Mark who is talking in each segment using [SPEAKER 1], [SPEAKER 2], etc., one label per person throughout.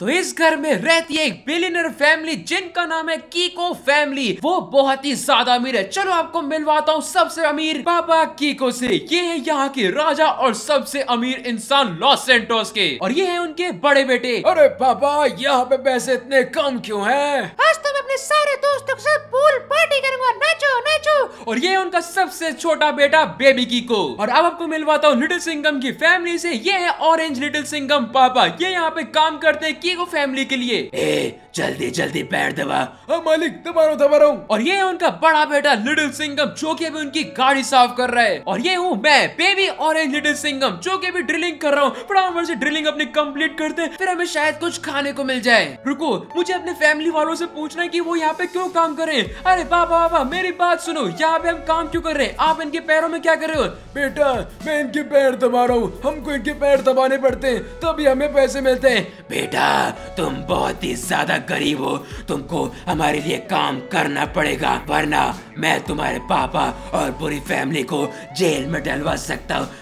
[SPEAKER 1] तो इस घर में रहती है एक बिलियनर फैमिली जिनका नाम है कीको फैमिली। वो बहुत ही ज्यादा अमीर है। चलो आपको मिलवाता हूँ सबसे अमीर पापा कीको से। ये है यहाँ के राजा और सबसे अमीर इंसान लॉस सैंटोस के, और ये है उनके बड़े बेटे।
[SPEAKER 2] अरे पापा, यहाँ पे पैसे इतने कम क्यों हैं?
[SPEAKER 3] आज तो मैं अपने सारे दोस्तों के साथ पूल पार्टी करूंगा, नाचो नाचो।
[SPEAKER 1] और ये है उनका सबसे छोटा बेटा बेबी कीको। और अब आपको मिलवाता हूँ लिटिल सिंघम की फैमिली से। ये है ऑरेंज लिटिल सिंघम पापा। ये यहाँ पे काम करते हैं कीको फैमिली के लिए।
[SPEAKER 2] जल्दी जल्दी पैर दबा। हाँ मालिक, दबा रहा हूँ।
[SPEAKER 1] और ये है उनका बड़ा बेटा लिटिल सिंघम जो कि अभी उनकी गाड़ी साफ कर रहा है। और ये हूँ मैं बेबी ऑरेंज लिटिल सिंघम जो कि अभी ड्रिलिंग कर रहा हूँ। फटाफट से ड्रिलिंग अपनी कंप्लीट करते हैं, फिर हमें शायद कुछ खाने को मिल जाए। रुको, मुझे अपने फैमिली वालों से पूछना है कि वो यहाँ पे क्यों काम कर रहे हैं। अरे पापा मेरी बात सुनो, यहाँ पे हम काम क्यों कर रहे हैं? आप इनके पैरों में क्या कर रहे हो?
[SPEAKER 2] बेटा, मैं इनके पैर दबा रहा हूँ। हमको इनके पैर दबाने पड़ते हैं, तभी हमें पैसे मिलते हैं।
[SPEAKER 1] बेटा, तुम बहुत ही ज्यादा गरीब हो, तुमको हमारे लिए काम करना पड़ेगा, वरना मैं तुम्हारे पापा और पूरी फैमिली को जेल में डलवा सकता हूँ।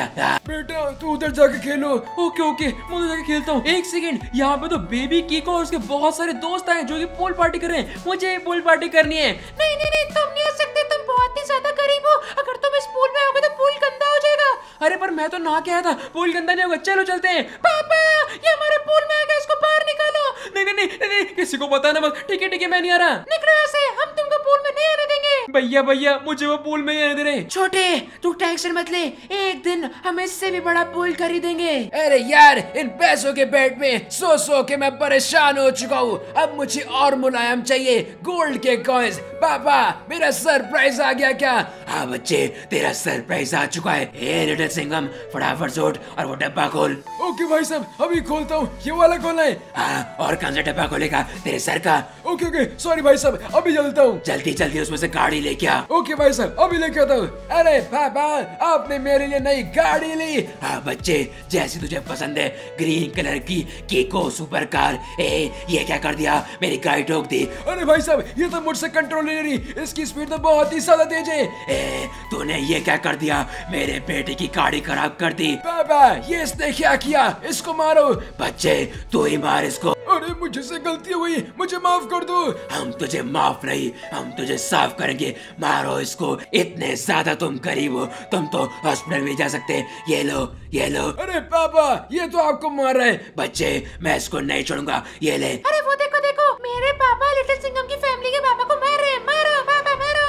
[SPEAKER 2] बेटा, तू उधर जाके खेलो।
[SPEAKER 1] ओके मैं उधर जाके खेलता हूँ। एक सेकंड, यहाँ पे तो बेबी कीको और उसके बहुत सारे दोस्त आए जो कि पूल पार्टी कर रहे हैं। मुझे पूल पार्टी करनी है।
[SPEAKER 3] नहीं, तुम नहीं आ सकते, तुम बहुत ही ज्यादा गरीब हो। अगर तुम इस पूल में आओगे तो पूल गंदा हो जाएगा।
[SPEAKER 1] अरे पर मैं तो नहा के आया था, पूल गंदा नहीं होगा। चलो चलते हैं।
[SPEAKER 3] पापा, ये हमारे पूल में आ गया, इसको बाहर निकालो।
[SPEAKER 1] नहीं, किसी को पता ना मत। ठीक है, मैं नहीं आ रहा।
[SPEAKER 3] निकलो ऐसे, हम तुमको पूल में नहीं आने देंगे।
[SPEAKER 1] भैया मुझे वो पूल में ही आने दे रहे।
[SPEAKER 3] छोटे, तू टेंशन मत ले, एक दिन हम इससे भी बड़ा पूल खरीदेंगे।
[SPEAKER 2] अरे यार, इन पैसों के बेड में सो के मैं परेशान हो चुका हूँ। अब मुझे और मुलायम चाहिए, गोल्ड के कॉइन्स। पापा, मेरा सरप्राइज आ गया क्या?
[SPEAKER 1] हाँ बच्चे, तेरा सरप्राइज आ चुका है। ए लिटिल सिंघम, फटाफट से उठ और वो डब्बा खोल।
[SPEAKER 2] ओके भाई साहब, अभी खोलता हूँ। ये वाला खोलना है?
[SPEAKER 1] हाँ, और कौन सा डब्बा खोलेगा? तेरे सर का।
[SPEAKER 2] ओके, सॉरी भाई साहब, अभी चलता हूँ।
[SPEAKER 1] जल्दी उसमें से गाड़ी लेके आ।
[SPEAKER 2] ओके भाई साहब, अभी लेके आता हूँ। अरे पापा, आपने मेरे लिए नई गाड़ी ली।
[SPEAKER 1] हाँ बच्चे, जैसी तुझे पसंद है, ग्रीन कलर की कीको सुपर कार। ये क्या कर दिया? मेरी गाड़ी ठोक दी।
[SPEAKER 2] अरे भाई साहब, ये तो मुझसे कंट्रोल नहीं रही, इसकी स्पीड तो बहुत ही ज्यादा तेज है।
[SPEAKER 1] तूने ये क्या कर दिया? मेरे बेटे की गाड़ी खराब कर दी।
[SPEAKER 2] पापा, ये इसने क्या किया? इसको मारो।
[SPEAKER 1] बच्चे, तू ही मार इसको।
[SPEAKER 2] अरे मुझसे गलती हुई, मुझे माफ कर दो।
[SPEAKER 1] हम तुझे माफ नहीं, हम तुझे साफ करेंगे। मारो इसको। इतने ज्यादा तुम गरीब हो, तुम तो हॉस्पिटल में जा सकते। ये लो।
[SPEAKER 2] अरे पापा, ये तो आपको मार रहा है।
[SPEAKER 1] बच्चे, मैं इसको नहीं छोड़ूंगा। ये ले।
[SPEAKER 3] अरे वो देखो, मेरे पापा लिटिल सिंघम की फैमिली के पापा को मार रहे हैं। मारो पापा, मारो।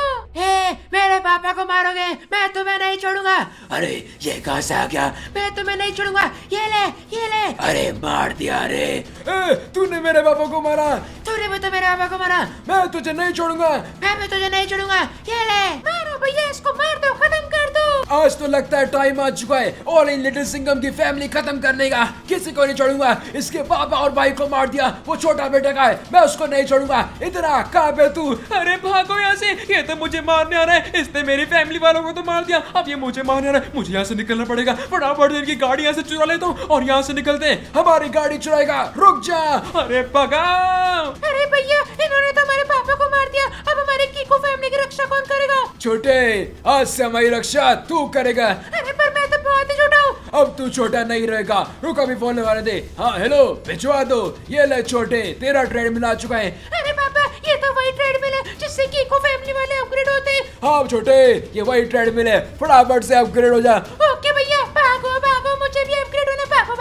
[SPEAKER 3] मेरे पापा को मारोगे? मैं तुम्हें नहीं छोड़ूंगा।
[SPEAKER 1] अरे ये कहाँ से आ गया?
[SPEAKER 3] मैं तुम्हें नहीं छोड़ूंगा। ये ले।
[SPEAKER 1] अरे मार दिया रे।
[SPEAKER 2] तूने मेरे पापा को मारा।
[SPEAKER 3] तूने भी तो मेरे पापा को मारा।
[SPEAKER 2] मैं तुझे नहीं छोड़ूंगा।
[SPEAKER 3] मैं भी तुझे नहीं छोड़ूंगा। ये ले, मारो भैया, इसको मार दो, खत्म कर दो।
[SPEAKER 2] आज तो लगता है टाइम आ चुका है और इन लिटिल सिंघम की फैमिली खत्म करने का। किसी को नहीं छोड़ूंगा। इसके पापा और भाई को मार दिया, वो छोटा बेटा का है, मैं उसको नहीं छोड़ूंगा। इतना कहाँ पे तू?
[SPEAKER 1] अरे भागो यहाँ से, ये तो मुझे मारने आ रहा है। इसने मेरी फैमिली वालों को तो मार दिया, अब ये मुझे मारने आ रहा है। मुझे यहाँ से निकलना पड़ेगा। फटाफट इनकी गाड़ी यहाँ से चुरा लेता हूँ और यहाँ से निकलते हैं।
[SPEAKER 2] हमारी गाड़ी चुराएगा, रुक जा।
[SPEAKER 1] अरे भगाओ।
[SPEAKER 3] अरे भैया, इन्होंने तो हमारे पापा को मार दिया, अब हमारे कीको फैमिली की रक्षा कौन करेगा?
[SPEAKER 2] छोटे, आज से हमारी रक्षा तू करेगा।
[SPEAKER 3] अरे पर मैं तो बहुत ही छोटा हूँ।
[SPEAKER 2] अब तू छोटा नहीं रहेगा। रुक, अभी फोन लगाने दे। हाँ हेलो, भिजवा दो। ये ले छोटे, तेरा ट्रेडमिल आ चुका है।
[SPEAKER 3] अरे पापा, ये तो वही ट्रेडमिल है जिससे कीको फैमिली वाले अपग्रेड होते हैं।
[SPEAKER 2] हाँ छोटे, ये वही ट्रेडमिल है, फटाफट से अपग्रेड हो जा।
[SPEAKER 3] ओके भैया, भागो, मुझे भी अपग्रेड होना। भागो।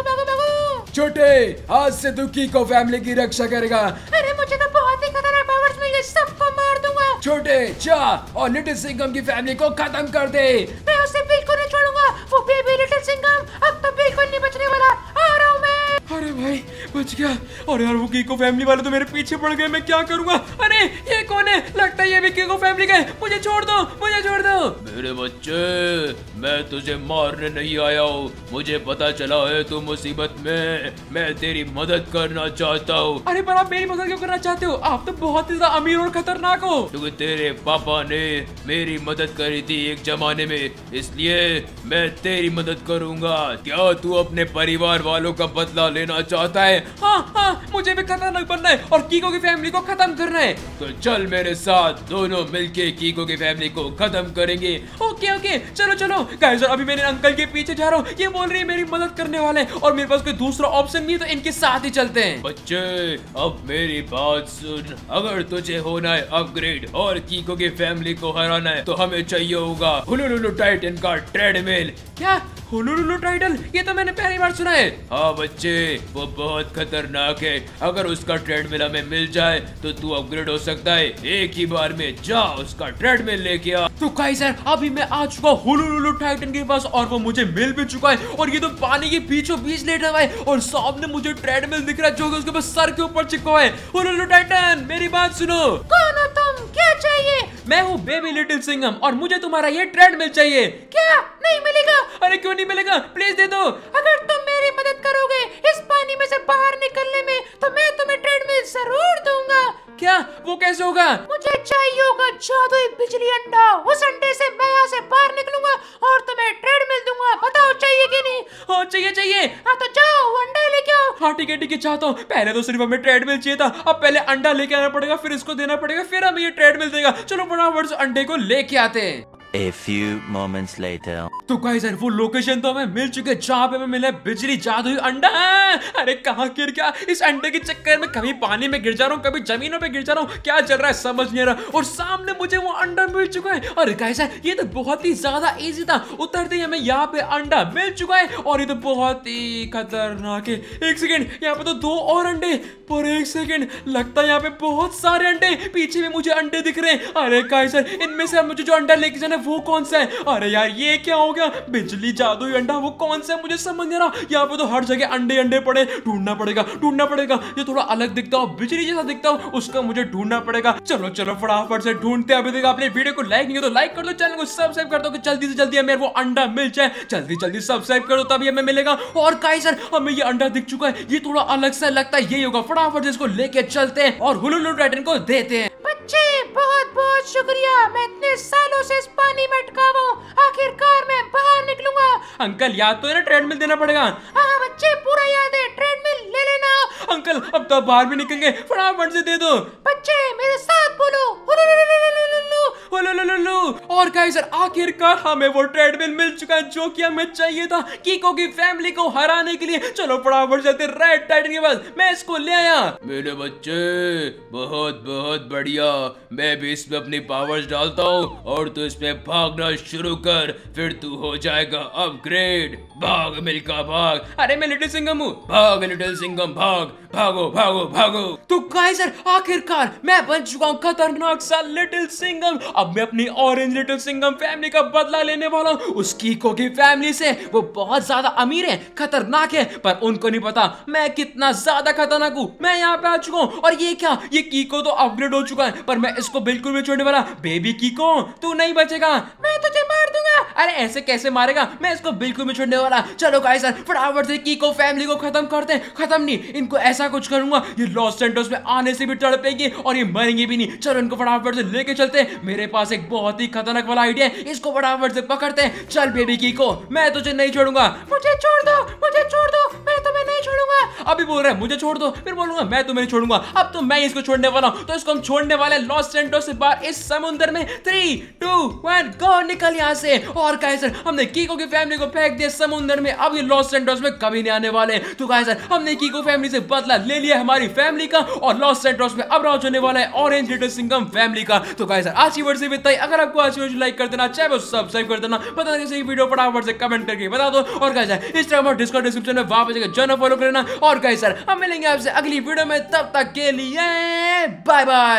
[SPEAKER 2] छोटे, आज से तू कीको फैमिली की रक्षा करेगा।
[SPEAKER 3] अरे मुझे तो बहुत ही खतरनाक पावर्स मिल गए, सबको मार दूंगा।
[SPEAKER 2] छोटे, जा और लिटिल सिंघम की फैमिली को खत्म कर दे।
[SPEAKER 3] मैं उसे बिल्कुल नहीं छोड़ूंगा। वो बेबी लिटिल सिंघम अब तो बिल्कुल नहीं बचने वाला। आ रहा हूँ मैं।
[SPEAKER 1] अरे भाई, बच गया। और यार, वो कीको फैमिली वाले तो मेरे पीछे पड़ गए। मैं क्या करूंगा? अरे ये कौन है? लगता है ये भी कीको फैमिली का है। मुझे छोड़ दो।
[SPEAKER 4] मेरे बच्चे, मैं तुझे मारने नहीं आया हूँ। मुझे पता चला है तू मुसीबत में, मैं तेरी मदद करना चाहता हूँ।
[SPEAKER 1] अरे पर आप मेरी मदद क्यों करना चाहते हो? आप तो बहुत ही ज्यादा अमीर और खतरनाक हो।
[SPEAKER 4] क्योंकि तेरे पापा ने मेरी मदद करी थी एक जमाने में, इसलिए मैं तेरी मदद करूंगा। क्या तू अपने परिवार वालों का बदला लेना चाहता है?
[SPEAKER 1] हाँ, मुझे भी खतरनाक बनना है और कीको की फैमिली को खत्म करना है।
[SPEAKER 4] तो चल मेरे साथ, दोनों मिलके कीको की फैमिली को खत्म करेंगे।
[SPEAKER 1] ओके, चलो गाइस, अभी मैंने अंकल के पीछे जा रहा हूँ। ये बोल रही है मेरी मदद करने वाले हैं और मेरे पास कोई दूसरा ऑप्शन नहीं है, तो इनके साथ ही चलते हैं।
[SPEAKER 4] बच्चे अब मेरी बात सुन, अगर तुझे होना है अपग्रेड और कीको की फैमिली को हराना है तो हमें चाहिए होगा हुलुलुलु टाइटन का ट्रेडमिल।
[SPEAKER 1] क्या हुलुलुलु टाइटन? ये तो मैंने पहली बार सुना है।
[SPEAKER 4] हाँ बच्चे, वो बहुत खतरनाक है। अगर उसका ट्रेडमिल हमें मिल जाए तो तू अपग्रेड हो सकता है। एक ही बार में जा उसका ट्रेडमिल लेके आ।
[SPEAKER 1] तो गाइस यार, अभी मैं आ चुका हूँ हुलुलुलु टाइटन के पास और वो मुझे मिल भी चुका है और ये तो पानी के बीचों बीच लेटा हुआ है और सामने मुझे ट्रेडमिल दिख रहा है जो कि उसके पास सर के ऊपर चिपका हुआ है। हुलुलुलु टाइटन, मेरी बात सुनो।
[SPEAKER 3] कौन हो तुम? क्या चाहिए?
[SPEAKER 1] मैं हूँ बेबी लिटिल सिंघम और मुझे तुम्हारा ये ट्रेडमिल चाहिए।
[SPEAKER 3] क्या नहीं मिलेगा?
[SPEAKER 1] अरे क्यों नहीं मिलेगा? प्लीज दे दो।
[SPEAKER 3] अगर तुम मेरी मदद करोगे इस पानी में से बाहर निकलने में तो मैं तुम्हें ट्रेडमिल जरूर दूंगा।
[SPEAKER 1] क्या? वो कैसे होगा?
[SPEAKER 3] मुझे चाहिए होगा जादुई बिजली अंडा। उस अंडे से मैं यहाँ से बाहर निकलूंगा और तुम्हें ट्रेडमिल दूंगा। बताओ चाहिए कि नहीं?
[SPEAKER 1] हाँ चाहिए।
[SPEAKER 3] हाँ तो जाओ अंडा लेके आओ।
[SPEAKER 1] हाँ ठीक है चाहता हूँ। पहले तो सिर्फ हमें ट्रेडमिल चाहिए था, अब पहले अंडा लेके आना पड़ेगा, फिर इसको देना पड़ेगा, फिर हमें ये ट्रेडमिल देगा। चलो फटाफट से अंडे को लेके आते हैं।
[SPEAKER 5] A few moments later.
[SPEAKER 1] तो गाइस यार, वो लोकेशन तो हमें मिल चुके जहाँ पे हमें मिला है बिजली जादुई अंडा। अरे कहाँ गिर गया? इस अंडे के चक्कर में कभी पानी में गिर जा रहा हूँ, कभी जमीनों पे गिर जा रहा हूँ, क्या चल रहा है समझ नहीं आ रहा। और सामने मुझे वो अंडा मिल चुका है। अरे गाइस यार, ये तो बहुत ही ज्यादा इजी था। उतरते ही हमें यहाँ पे अंडा मिल चुका है और ये तो बहुत ही खतरनाक है। एक सेकेंड, यहाँ पे तो 2 और अंडे, पर एक सेकेंड, लगता है यहाँ पे बहुत सारे अंडे, पीछे भी मुझे अंडे दिख रहे हैं। अरे गाइस यार, इनमें से मुझे जो अंडा लेके जाना वो कौन सा है? अरे यार ये क्या हो गया? बिजली जादुई अंडा वो कौन सा है? मुझे समझ नहीं आ रहा। यहाँ पे तो हर जगह अंडे पड़े, ढूंढना पड़ेगा। ये थोड़ा अलग दिखता हो, बिजली जैसा दिखता हो, उसका मुझे ढूंढना पड़ेगा। चलो फटाफट से ढूंढते। अभी तक आपने वीडियो को लाइक नहीं किया तो लाइक कर दो, चैनल को सब्सक्राइब कर दो कि जल्दी से जल्दी हमें वो अंडा मिल जाए। जल्दी सब्सक्राइब कर दो तभी हमें मिलेगा। और गाइस यार, हमें ये अंडा दिख चुका है, ये थोड़ा अलग सा लगता है, यही होगा। फटाफट से इसको लेके चलते हैं और हुलुलुलु टाइटन को देते हैं।
[SPEAKER 3] बच्चे बहुत शुक्रिया। मैं इतने सालों से इस पानी में अटका हुआ हूँ, आखिरकार मैं बाहर निकलूंगा।
[SPEAKER 1] अंकल याद तो है ना, ट्रेडमिल देना पड़ेगा।
[SPEAKER 3] हाँ बच्चे, पूरा याद है, ट्रेडमिल ले लेना।
[SPEAKER 1] अंकल अब तो बाहर भी निकलेंगे, फटाफट से दे दो।
[SPEAKER 3] बच्चे मेरे साथ बोलो, हुलुलुलुलुलुलु।
[SPEAKER 1] और गाइस यार, आखिरकार हमें वो ट्रेडमिल मिल चुका है जो कि हमें चाहिए था कीको की फैमिली को हराने के लिए। चलो फटाफट चलते रेड टाइटन के पास, मैं इसको ले आया।
[SPEAKER 4] मेरे बच्चे बहुत बढ़िया। मैं भी इसमें अपनी पावर्स डालता हूँ और तू इसमें भागना शुरू कर, फिर तू हो जाएगा अपग्रेड। भाग मिल्का भाग।
[SPEAKER 1] अरे मैं लिटिल सिंघम हूँ।
[SPEAKER 4] भाग लिटिल सिंघम भागो।
[SPEAKER 1] तो गाइस यार, आखिरकार मैं बन चुका हूँ खतरनाक सा लिटिल सिंघम। अब मैं अपनी ऑरेंज लिटिल सिंघम फैमिली का बदला लेने वाला हूँ उस कीको की फैमिली से। वो बहुत ज्यादा अमीर है, खतरनाक है, पर उनको नहीं पता मैं कितना ज्यादा खतरनाक हूँ। मैं यहाँ पे आ चुका हूँ और ये क्या, ये कीको तो अपग्रेड हो चुका है, पर मैं इसको बिल्कुल भी छोड़ने वाला। बेबी कीको, तू नहीं बचेगा,
[SPEAKER 3] मैं तुझे मार दूंगा।
[SPEAKER 1] अरे ऐसे कैसे मारेगा? मैं इसको बिल्कुल भी छोड़ने वाला। चलो गाइस यार, फटाफट से कीको फैमिली को खत्म करते हैं। खत्म नहीं, इनको ऐसा कुछ करूंगा, ये लॉस सेंटर्स में आने से भी तड़पेंगे और ये मरेंगे भी नहीं। चलो इनको फटाफट से लेके चलते हैं। मेरे पास एक बहुत ही खतरनाक वाला आइडिया है, इसको फटाफट से पकड़ते हैं। चल बेबी कीको, मैं तुझे नहीं छोड़ूंगा।
[SPEAKER 3] मुझे छोड़ दो, मैं तुम्हें नहीं छोड़ूंगा।
[SPEAKER 1] अभी बोल रहा है मुझे छोड़ दो, फिर बोलूंगा मैं तुम्हें नहीं छोड़ूंगा। अब तो मैं इसको छोड़ने वाला हूं। तो इसको हम छोड़ने वाले लॉस सेंटर्स से बाहर इस समुद्र में। 3, 2, 1 गो, निकल यहाँ से। और गाइस हमने कीको की फैमिली को फेंक दिया समुद्र में। अब ये लॉस सेंटर्स में कभी नहीं आने वाले। तो गाइस हमने कीको फैमिली से बदला ले लिया हमारी फैमिली का और लॉस सेंटर्स में अब राज होने वाला है ऑरेंज लिटिल सिंघम फैमिली का। तो गाइस आज की वीडियो से इतना ही। अगर आपको आज की वीडियो लाइक कर देना, चाहे वो सब्सक्राइब कर देना, बता दें वीडियो फटाफट से कमेंट करके बता दो। और गाइस इंस्टाग्राम और डिस्कॉर्ड डिस्क्रिप्शन में वहां पे जाकर जॉइन फॉलो करना। और गाइस हम मिलेंगे आपसे अगली वीडियो में, तब तक के लिए बाय बाय।